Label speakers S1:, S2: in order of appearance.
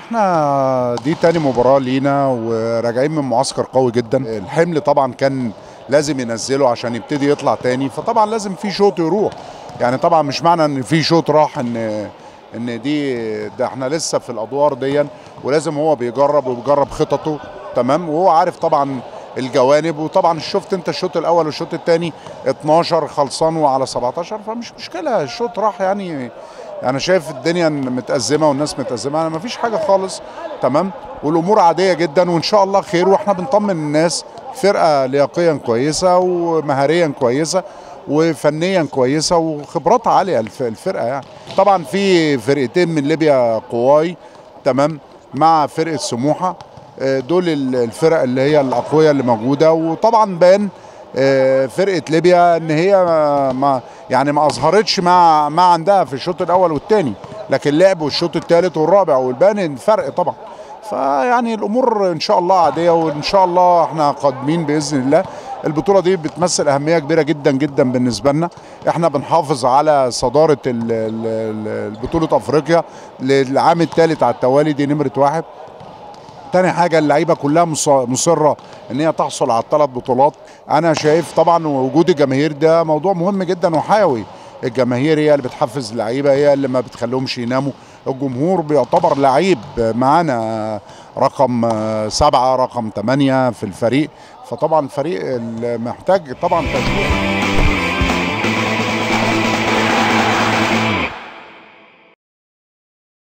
S1: احنا دي تاني مباراة لينا وراجعين من معسكر قوي جدا. الحمل طبعا كان لازم ينزله عشان يبتدي يطلع تاني، فطبعا لازم في شوط يروح. يعني طبعا مش معنى ان في شوط راح ان ده احنا لسه في الادوار دي، ولازم هو بيجرب وبيجرب خططه تمام، وهو عارف طبعا الجوانب. وطبعا شفت انت الشوط الاول والشوط الثاني 12 خلصان وعلى 17، فمش مشكله الشوط راح. يعني انا شايف الدنيا متأزمه والناس متأزمه، انا مفيش حاجه خالص تمام، والامور عاديه جدا وان شاء الله خير. واحنا بنطمن الناس، فرقه لياقيا كويسه ومهاريا كويسه وفنيا كويسه وخبرات عاليه الفرقه. يعني طبعا في فرقتين من ليبيا قواي تمام مع فرقه سموحه، دول الفرق اللي هي الاقوياء اللي موجوده. وطبعا بان فرقه ليبيا ان هي ما اظهرتش ما عندها في الشوط الاول والثاني، لكن لعبوا الشوط الثالث والرابع والبان الفرق طبعا. فيعني الامور ان شاء الله عاديه، وان شاء الله احنا قادمين باذن الله. البطوله دي بتمثل اهميه كبيره جدا جدا بالنسبه لنا. احنا بنحافظ على صداره بطوله افريقيا للعام الثالث على التوالي، دي نمره واحد. تاني حاجة اللعيبة كلها مصرة ان هي تحصل على الثلاث بطولات. انا شايف طبعا وجود الجماهير ده موضوع مهم جدا وحيوي. الجماهير هي اللي بتحفز اللعيبة، هي اللي ما بتخليهمش يناموا. الجمهور بيعتبر لعيب معانا رقم 7 رقم 8 في الفريق، فطبعا الفريق محتاج طبعا تشجيع.